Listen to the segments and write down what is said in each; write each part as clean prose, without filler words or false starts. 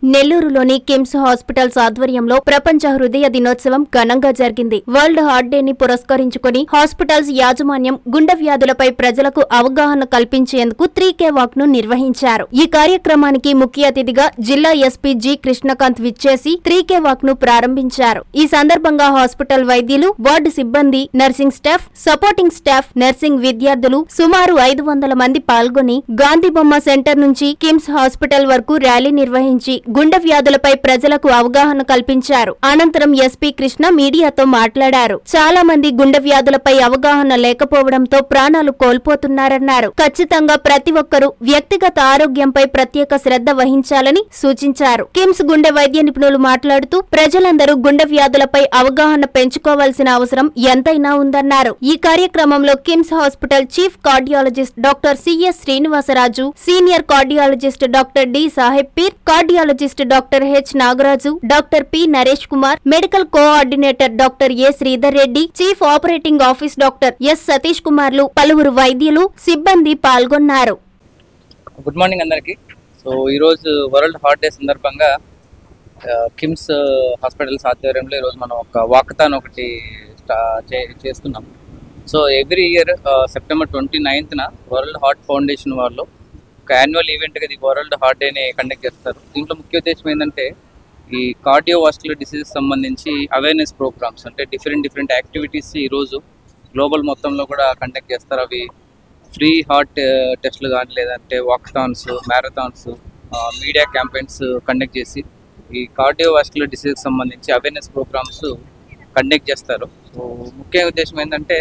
నెల్లూరులోని కిమ్స్ హాస్పిటల్స్ ఆధ్వర్యంలో ప్రపంచ హృదయ దినోత్సవం ఘనంగా జరిగింది. వరల్డ్ హార్ట్ డేని పురస్కరించుకుని హాస్పిటల్స్ యాజమాన్యం గుండె వ్యాధులపై ప్రజలకు అవగాహన కల్పించేందుకు 3K వాక్ ను నిర్వహించారు. ఈ కార్యక్రమానికి ముఖ్య అతిథిగా జిల్లా ఎస్పీ జి కృష్ణకాంత్ విచ్చేసి 3K వాక్ ను ప్రారంభించారు. ఈ సందర్భంగా హాస్పిటల్ వైద్యులు, వార్డు సిబ్బంది, nursing staff, supporting staff, nursing విద్యార్థులు సుమారు 500 మంది పాల్గొని గాంధీబొమ్మ సెంటర్ నుంచి కిమ్స్ హాస్పిటల్ వరకు ర్యాలీ నిర్వహించి గుండె వ్యాధులపై ప్రజలకు అవగాహన కల్పించారు. అనంతరం ఎస్పీ కృష్ణ మీడియాతో మాట్లాడారు. చాలా మంది గుండె వ్యాధులపై అవగాహన లేకపోవడంతో ప్రాణాలు కోల్పోతున్నారన్నారు. ఖచ్చితంగా ప్రతి ఒక్కరూ వ్యక్తిగత ఆరోగ్యంపై ప్రత్యేక శ్రద్ధ వహించాలని సూచించారు. కిమ్స్ గుండె వైద్య నిపుణులు మాట్లాడుతూ ప్రజలందరూ గుండె వ్యాధులపై అవగాహన పెంచుకోవాల్సిన అవసరం ఎంతైనా ఉందన్నారు. ఈ కార్యక్రమంలో KIMS hospital chief cardiologist doctor CS Srinivasaraju, senior cardiologist doctor D Saheb Peer, cardiologist doctor H Nagaraju, doctor P Naresh Kumar, medical coordinator doctor A Sridhar Reddy, chief operating office doctor S Satish కుమార్లు, పలువురు వైద్యులు, సిబ్బంది పాల్గొన్నారు. గుడ్ మార్నింగ్ అందరికి. సో ఈరోజు వరల్డ్ హార్ట్ డే సందర్భంగా కిమ్స్ హాస్పిటల్స్ ఆధ్వర్యంలో ఈరోజు మనం ఒక వాకథాన్ ఒకటి చేస్తున్నాం. సో ఎవ్రీ ఇయర్ సెప్టెంబర్ 29న వరల్డ్ హార్ట్ ఫౌండేషన్ వాళ్ళు ఒక యాన్యువల్ ఈవెంట్గా ఇది వరల్డ్ హార్ట్ డేని కండక్ట్ చేస్తారు. దీంట్లో ముఖ్య ఉద్దేశం ఏంటంటే ఈ కార్డియోవాస్కులర్ డిసీజెస్ సంబంధించి అవేర్నెస్ ప్రోగ్రామ్స్, అంటే డిఫరెంట్ యాక్టివిటీస్ ఈరోజు గ్లోబల్ మొత్తంలో కూడా కండక్ట్ చేస్తారు. అవి ఫ్రీ హార్ట్ టెస్ట్లు కానీ, లేదంటే walkathons, marathons, media campaigns conduct చేసి ఈ కార్డియోవాస్కులర్ డిసీజెస్ సంబంధించి అవేర్నెస్ ప్రోగ్రామ్స్ కండక్ట్ చేస్తారు. సో ముఖ్య ఉద్దేశం ఏంటంటే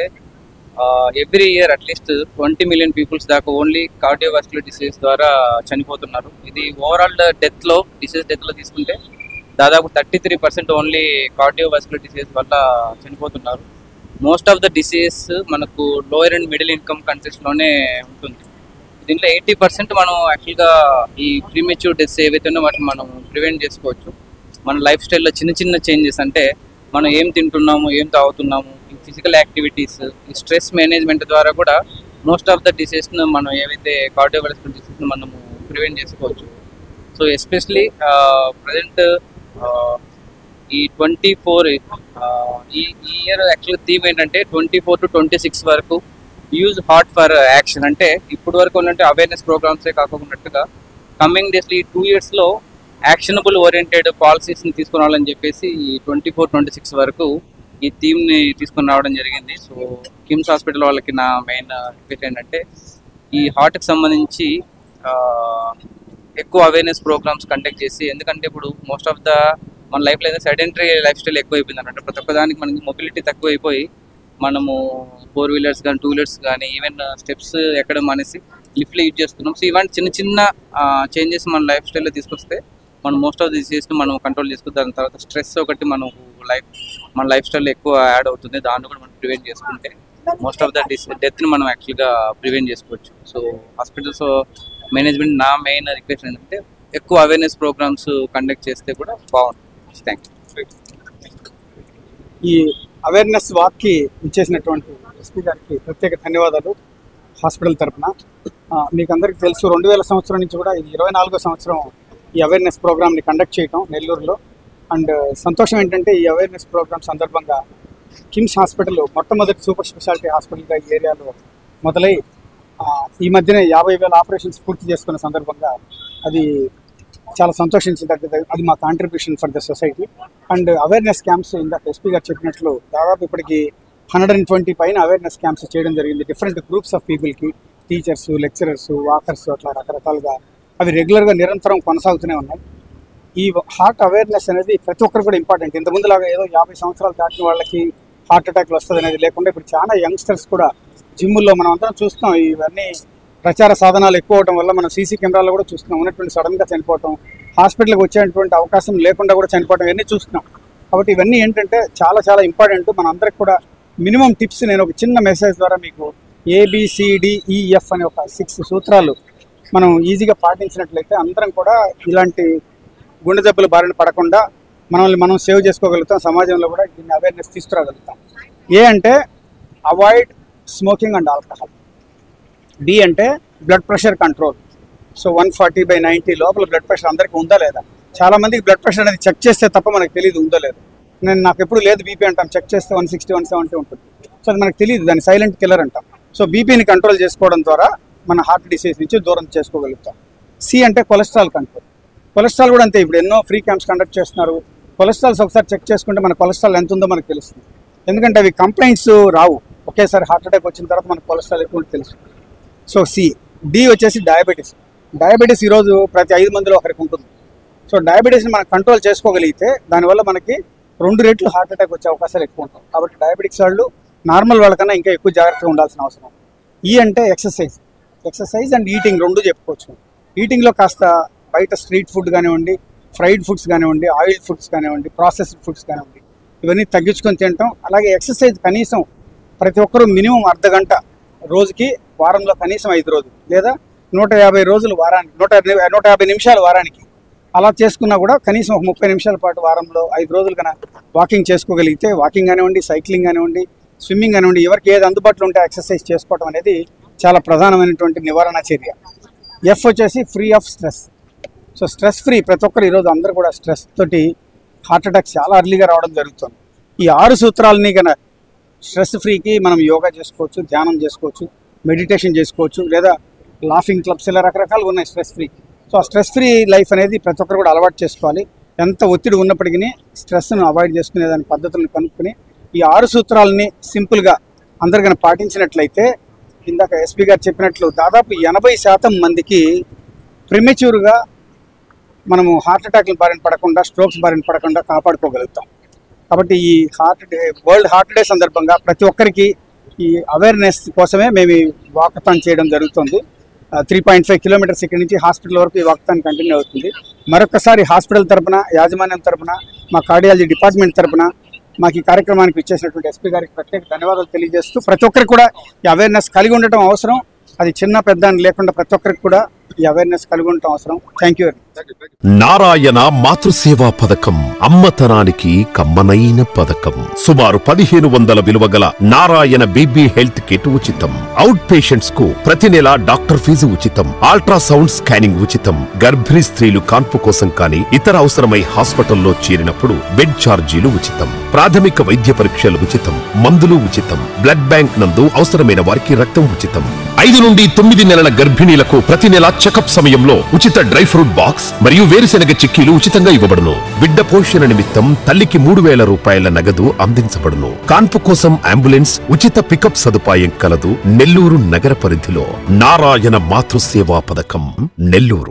every year at least 20 million peoples దాకా ఓన్లీ కార్డియోవాస్కులర్ డిసీజ్ ద్వారా చనిపోతున్నారు. ఇది ఓవరాల్ డిసీజ్ డెత్లో తీసుకుంటే దాదాపు 33% ఓన్లీ కార్డియోవాస్కులర్ డిసీజ్ వల్ల చనిపోతున్నారు. మోస్ట్ ఆఫ్ ద డిసీజ్ మనకు లోయర్ అండ్ మిడిల్ ఇన్కమ్ కంట్రీస్లోనే ఉంటుంది. దీంట్లో 80% మనం యాక్చువల్గా ఈ ప్రీమెచ్యూర్ డెత్స్ ఏవైతే ఉన్నాయో వాటిని మనం ప్రివెంట్ చేసుకోవచ్చు. మన లైఫ్ స్టైల్లో చిన్న చేంజెస్, అంటే మనం ఏం తింటున్నాము, ఏం తాగుతున్నాము, ఈ ఫిజికల్ యాక్టివిటీస్, ఈ స్ట్రెస్ మేనేజ్మెంట్ ద్వారా కూడా మోస్ట్ ఆఫ్ ద డిసీజ్ను మనం ఏవైతే కార్డియోవాస్కులర్ డిసీజ్ను మనము ప్రివెంట్ చేసుకోవచ్చు. సో ఎస్పెషలీ ప్రజెంట్ ఈ 24 ఈ ఇయర్ యాక్చువల్గా థీమ్ ఏంటంటే 24 to 26 వరకు యూజ్ హార్ట్ ఫర్ యాక్షన్. అంటే ఇప్పుడు వరకు ఉన్నట్టు అవేర్నెస్ ప్రోగ్రామ్సే కాకుండా కమింగ్ డేస్లో ఈ 2 yearsలో యాక్షనబుల్ ఓరియంటెడ్ పాలసీస్ని తీసుకుని రావాలని చెప్పేసి ఈ 24-26 వరకు ఈ థీమ్ని తీసుకుని రావడం జరిగింది. సో కిమ్స్ హాస్పిటల్ వాళ్ళకి నా మెయిన్ రిక్వెస్ట్ ఏంటంటే ఈ హార్ట్కి సంబంధించి ఎక్కువ అవేర్నెస్ ప్రోగ్రామ్స్ కండక్ట్ చేసి, ఎందుకంటే ఇప్పుడు మోస్ట్ ఆఫ్ ద మన లైఫ్లో ఏదైనా సెడెంటరీ లైఫ్ స్టైల్ ఎక్కువైపోయింది అన్నట్టు. ప్రతి ఒక్కదానికి మనకి మొబిలిటీ తక్కువైపోయి మనము 4 వీలర్స్ కానీ 2 వీలర్స్ కానీ ఈవెన్ స్టెప్స్ ఎక్కడం అనేసి లిఫ్ట్లో యూజ్ చేస్తున్నాం. సో ఇలాంటి చిన్న చేంజెస్ మన లైఫ్ స్టైల్లో తీసుకొస్తే మనం మోస్ట్ ఆఫ్ ది డిసీజ్ని మనం కంట్రోల్ చేసుకుంటాం. దాని తర్వాత స్ట్రెస్ ఒకటి మన లైఫ్ స్టైల్లో ఎక్కువ యాడ్ అవుతుంది. దాన్ని కూడా మనం ప్రివెంట్ చేసుకుంటే మోస్ట్ ఆఫ్ ద డెత్ని మనం యాక్చువల్గా ప్రివెంట్ చేసుకోవచ్చు. సో హాస్పిటల్స్ మేనేజ్మెంట్ నా మెయిన్ రిక్వెస్ట్ ఏంటంటే ఎక్కువ అవేర్నెస్ ప్రోగ్రామ్స్ కండక్ట్ చేస్తే కూడా బాగుంటుంది. Thank you. ఈ అవేర్నెస్ వాక్కి ఇచ్చేసినటువంటి ఎస్పీ గారికి ప్రత్యేక ధన్యవాదాలు హాస్పిటల్ తరఫున. మీకు అందరికీ తెలుసు 2000 సంవత్సరం నుంచి కూడా ఇది 24వ సంవత్సరం ఈ అవేర్నెస్ ప్రోగ్రామ్ని కండక్ట్ చేయటం నెల్లూరులో. అండ్ సంతోషం ఏంటంటే ఈ అవేర్నెస్ ప్రోగ్రామ్ సందర్భంగా కిమ్స్ హాస్పిటల్ మొట్టమొదటి సూపర్ స్పెషాలిటీ హాస్పిటల్గా ఈ ఏరియాలో మొదలై ఈ మధ్యనే 50,000 ఆపరేషన్స్ పూర్తి చేసుకున్న సందర్భంగా అది చాలా సంతోషించదగ్గది. అది మా contribution for the society. And awareness camps ఇందాక ఎస్పీ గారు చెప్పినట్లు దాదాపు ఇప్పటికి 120 పైన అవేర్నెస్ క్యాంప్స్ చేయడం జరిగింది. డిఫరెంట్ గ్రూప్స్ ఆఫ్ పీపుల్కి, టీచర్స్, లెక్చరర్స్, వాకర్స్, అట్లా రకరకాలుగా అవి రెగ్యులర్గా నిరంతరం కొనసాగుతూనే ఉన్నాయి. ఈ హార్ట్ అవేర్నెస్ అనేది ప్రతి ఒక్కరు కూడా ఇంపార్టెంట్. ఇంతకుముందులాగా ఏదో 50 సంవత్సరాలు దాటిన వాళ్ళకి హార్ట్ అటాక్లు వస్తుంది అనేది లేకుండా ఇప్పుడు చాలా యంగ్స్టర్స్ కూడా జిమ్ముల్లో మనం అందరం చూస్తున్నాం. ఇవన్నీ ప్రచార సాధనాలు ఎక్కువ అవడం వల్ల మనం సీసీ కెమెరాలో కూడా చూస్తున్నాం. ఉన్నటువంటి సడన్గా చనిపోవటం, హాస్పిటల్కి వచ్చేటువంటి అవకాశం లేకుండా కూడా చనిపోవటం, ఇవన్నీ చూస్తున్నాం. కాబట్టి ఇవన్నీ ఏంటంటే చాలా ఇంపార్టెంట్. మన అందరికి కూడా మినిమం టిప్స్ నేను ఒక చిన్న మెసేజ్ ద్వారా మీకు ABCDEF అనే ఒక 6 సూత్రాలు మనం ఈజీగా పాటించినట్లయితే అందరం కూడా ఇలాంటి గుండె జబ్బుల బారిన పడకుండా మనల్ని మనం సేవ్ చేసుకోగలుగుతాం. సమాజంలో కూడా దీన్ని అవేర్నెస్ తీసుకురాగలుగుతాం. ఏ అంటే avoid smoking and alcohol. B అంటే బ్లడ్ ప్రెషర్ కంట్రోల్. సో 140/90 లోపల బ్లడ్ ప్రెషర్ అందరికీ ఉందా లేదా? చాలా మందికి బ్లడ్ ప్రెషర్ అనేది చెక్ చేస్తే తప్ప మనకు తెలియదు ఉందో లేదు. నాకు ఎప్పుడు లేదు బీపీ అంటాం, చెక్ చేస్తే 160 170 ఉంటుంది. సో అది మనకు తెలియదు, దాన్ని సైలెంట్ కిల్లర్ అంటాం. సో బీపీని కంట్రోల్ చేసుకోవడం ద్వారా మన హార్ట్ డిసీజ్ నుంచి దూరం చేసుకోగలుగుతాం. సి అంటే కొలెస్ట్రాల్ కంట్రోల్. కొలెస్ట్రాల్ కూడా అంతే, ఇప్పుడు ఎన్నో ఫ్రీ క్యాంప్స్ కండక్ట్ చేస్తున్నారు. కొలెస్ట్రాల్స్ ఒకసారి చెక్ చేసుకుంటే మన కొలెస్ట్రాల్ ఎంత ఉందో మనకు తెలుస్తుంది. ఎందుకంటే అవి కంప్లైంట్స్ రావు, ఒకేసారి హార్ట్ అటాక్ వచ్చిన తర్వాత మనకు కొలెస్ట్రాల్ ఎక్కువ తెలుస్తుంది. So C. డి వచ్చేసి డయాబెటీస్. డయాబెటీస్ ఈరోజు ప్రతి 5 మందిలో ఒకరికి ఉంటుంది. సో డయాబెటీస్ని మనం కంట్రోల్ చేసుకోగలిగితే దానివల్ల మనకి 2 రెట్లు హార్ట్ అటాక్ వచ్చే అవకాశాలు ఎక్కువ ఉంటాయి. కాబట్టి డయాబెటిక్స్ వాళ్ళు నార్మల్ వాళ్ళకన్నా ఇంకా ఎక్కువ జాగ్రత్తగా ఉండాల్సిన అవసరం. ఈ అంటే ఎక్సర్సైజ్ అండ్ ఈటింగ్ 2 చెప్పుకోవచ్చు. ఈటింగ్లో కాస్త బయట స్ట్రీట్ ఫుడ్ కానివ్వండి, ఫ్రైడ్ ఫుడ్స్ కానివ్వండి, ఆయిల్ ఫుడ్స్ కానివ్వండి, ప్రాసెస్డ్ ఫుడ్స్ కానివ్వండి, ఇవన్నీ తగ్గించుకొని తినటం. అలాగే ఎక్సర్సైజ్ కనీసం ప్రతి ఒక్కరూ మినిమం అర్ధ గంట రోజుకి, వారంలో కనీసం 5 రోజులు లేదా 150 రోజులు వారానికి, 150 నిమిషాలు వారానికి అలా చేసుకున్నా కూడా కనీసం ఒక 30 నిమిషాల పాటు వారంలో 5 రోజులు కన్నా వాకింగ్ చేసుకోగలిగితే, వాకింగ్ కానివ్వండి, సైక్లింగ్ కానివ్వండి, స్విమ్మింగ్ కానివ్వండి, ఎవరికి ఏది అందుబాటులో ఉంటే ఎక్సర్సైజ్ చేసుకోవడం అనేది చాలా ప్రధానమైనటువంటి నివారణ చర్య. ఎఫ్ వచ్చేసి free of stress. So stress free. ప్రతి ఒక్కరు ఈరోజు అందరూ కూడా స్ట్రెస్ తోటి హార్ట్ అటాక్స్ చాలా అర్లీగా రావడం జరుగుతుంది. ఈ 6 సూత్రాలని కన్నా స్ట్రెస్ ఫ్రీకి మనం యోగా చేసుకోవచ్చు, ధ్యానం చేసుకోవచ్చు, మెడిటేషన్ చేసుకోవచ్చు, లేదా లాఫింగ్ క్లబ్స్, ఇలా రకరకాలుగా ఉన్నాయి స్ట్రెస్ ఫ్రీకి. సో ఆ స్ట్రెస్ ఫ్రీ లైఫ్ అనేది ప్రతి ఒక్కరు కూడా అలవాటు చేసుకోవాలి. ఎంత ఒత్తిడి ఉన్నప్పటికీ స్ట్రెస్ను అవాయిడ్ చేసుకునే దాని పద్ధతులను కనుక్కొని ఈ 6 సూత్రాలని సింపుల్గా అందరు కనుక పాటించినట్లయితే, ఇందాక ఎస్పీ గారు చెప్పినట్లు దాదాపు 80% మందికి ప్రిమెచ్యూర్గా మనము హార్ట్ అటాక్ల బారిన పడకుండా, స్ట్రోక్స్ బారిన పడకుండా కాపాడుకోగలుగుతాం. కాబట్టి ఈ వరల్డ్ హార్ట్ డే సందర్భంగా ప్రతి ఒక్కరికి ఈ అవేర్నెస్ కోసమే మేము ఈ వాకథాన్ చేయడం జరుగుతుంది. 3.5 కిలోమీటర్స్ ఇక్కడి నుంచి హాస్పిటల్ వరకు ఈ వాకథాన్ కంటిన్యూ అవుతుంది. మరొకసారి హాస్పిటల్ తరపున, యాజమాన్యం తరపున, మా కార్డియాలజీ డిపార్ట్మెంట్ తరపున మాకు ఈ కార్యక్రమానికి ఇచ్చేసినటువంటి ఎస్పీ గారికి ప్రత్యేక ధన్యవాదాలు తెలియజేస్తూ, ప్రతి ఒక్కరికి కూడా ఈ అవేర్నెస్ కలిగి ఉండటం అవసరం. అది చిన్న పెద్ద అని లేకుండా ప్రతి ఒక్కరికి కూడా ఈ అవేర్నెస్ కలిగి ఉండటం అవసరం. Thank you. నారాయణ మాతృసేవా పథకం అమ్మతనానికి కమ్మనైన పథకం. సుమారు 1500 విలువ గల నారాయణ బీబీ హెల్త్ కిట్ ఉచితం. అవుట్ పేషెంట్స్ కు ప్రతి నెల డాక్టర్ ఫీజు ఉచితం. అల్ట్రాసౌండ్ స్కానింగ్ ఉచితం. గర్భిణీ స్త్రీలు కాన్పు కోసం కానీ ఇతర అవసరమై హాస్పిటల్లో చేరినప్పుడు బెడ్ ఛార్జీలు ఉచితం. ప్రాథమిక వైద్య పరీక్షలు ఉచితం. మందులు ఉచితం. బ్లడ్ బ్యాంక్ నందు అవసరమైన వారికి రక్తం ఉచితం. 5 నుండి 9 నెలల గర్భిణీలకు ప్రతి నెల చెకప్ సమయంలో ఉచిత డ్రై ఫ్రూట్ బాక్స్ మరియు వేరుశెనగ చిక్కీలు ఉచితంగా ఇవ్వబడును. బిడ్డ పోషణ నిమిత్తం తల్లికి 3000 రూపాయల నగదు అందించబడును. కాన్పు కోసం అంబులెన్స్ ఉచిత పికప్ సదుపాయం కలదు. నెల్లూరు నగర పరిధిలో నారాయణ మాతృసేవా పథకం, నెల్లూరు.